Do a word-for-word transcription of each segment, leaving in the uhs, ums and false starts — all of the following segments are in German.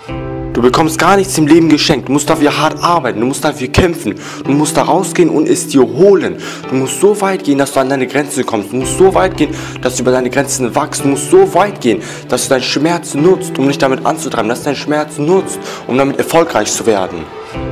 Du bekommst gar nichts im Leben geschenkt. Du musst dafür hart arbeiten, du musst dafür kämpfen. Du musst da rausgehen und es dir holen. Du musst so weit gehen, dass du an deine Grenzen kommst. Du musst so weit gehen, dass du über deine Grenzen wachst. Du musst so weit gehen, dass du deinen Schmerz nutzt, um dich damit anzutreiben. Dass du deinen Schmerz nutzt, um damit erfolgreich zu werden.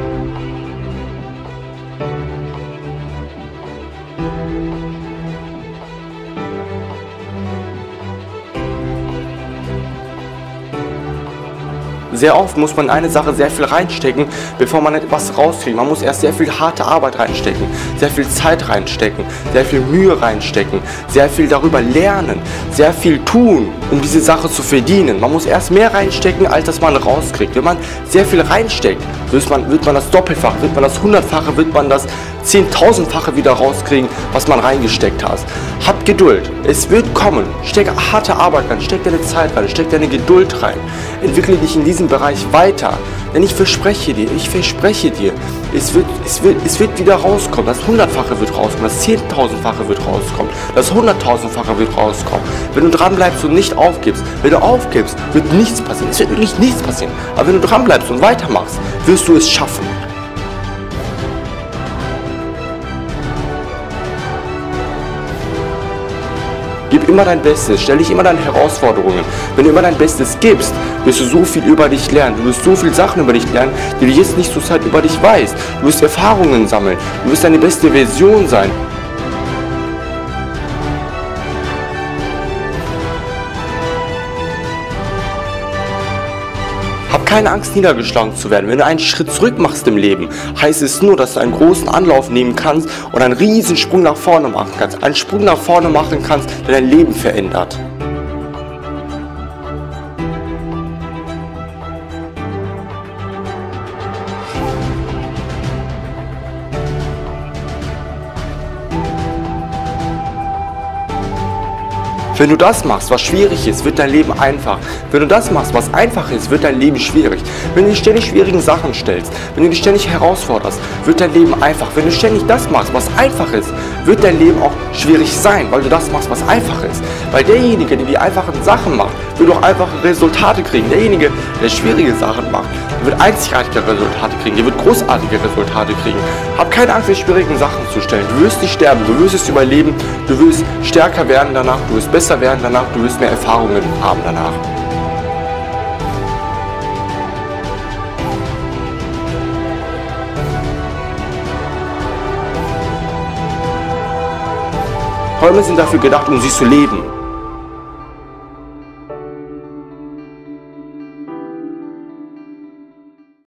Sehr oft muss man in eine Sache sehr viel reinstecken, bevor man etwas rauskriegt. Man muss erst sehr viel harte Arbeit reinstecken, sehr viel Zeit reinstecken, sehr viel Mühe reinstecken, sehr viel darüber lernen, sehr viel tun, um diese Sache zu verdienen. Man muss erst mehr reinstecken, als dass man rauskriegt. Wenn man sehr viel reinsteckt, wird man, wird man das Doppelfache, wird man das Hundertfache, wird man das Zehntausendfache wieder rauskriegen, was man reingesteckt hat. Hab Geduld, es wird kommen. Steck harte Arbeit rein, steck deine Zeit rein, steck deine Geduld rein. Entwickle dich in diesem Bereich weiter. Denn ich verspreche dir, ich verspreche dir, es wird, es wird, es wird wieder rauskommen. Das Hundertfache wird rauskommen, das Zehntausendfache wird rauskommen, das Hunderttausendfache wird rauskommen. Wenn du dran bleibst und nicht aufgibst, wenn du aufgibst, wird nichts passieren. Es wird wirklich nichts passieren. Aber wenn du dran bleibst und weitermachst, wirst du es schaffen. Gib immer dein Bestes, stell dich immer deinen Herausforderungen. Wenn du immer dein Bestes gibst, wirst du so viel über dich lernen. Du wirst so viele Sachen über dich lernen, die du jetzt nicht zur Zeit über dich weißt. Du wirst Erfahrungen sammeln. Du wirst deine beste Version sein. Hab keine Angst, niedergeschlagen zu werden. Wenn du einen Schritt zurück machst im Leben, heißt es nur, dass du einen großen Anlauf nehmen kannst und einen riesen Sprung nach vorne machen kannst. Einen Sprung nach vorne machen kannst, der dein Leben verändert. Wenn du das machst, was schwierig ist, wird dein Leben einfach. Wenn du das machst, was einfach ist, wird dein Leben schwierig. Wenn du dich ständig schwierigen Sachen stellst, wenn du dich ständig herausforderst, wird dein Leben einfach. Wenn du ständig das machst, was einfach ist, wird dein Leben auch schwierig sein, weil du das machst, was einfach ist. Weil derjenige, der die einfachen Sachen macht, wird auch einfache Resultate kriegen. Derjenige, der schwierige Sachen macht, der wird einzigartige Resultate kriegen, der wird großartige Resultate kriegen. Hab keine Angst, dich schwierigen Sachen zu stellen. Du wirst nicht sterben, du wirst es überleben, du wirst stärker werden danach, du wirst besser werden danach, du wirst mehr Erfahrungen haben danach. Träume sind dafür gedacht, um sie zu leben.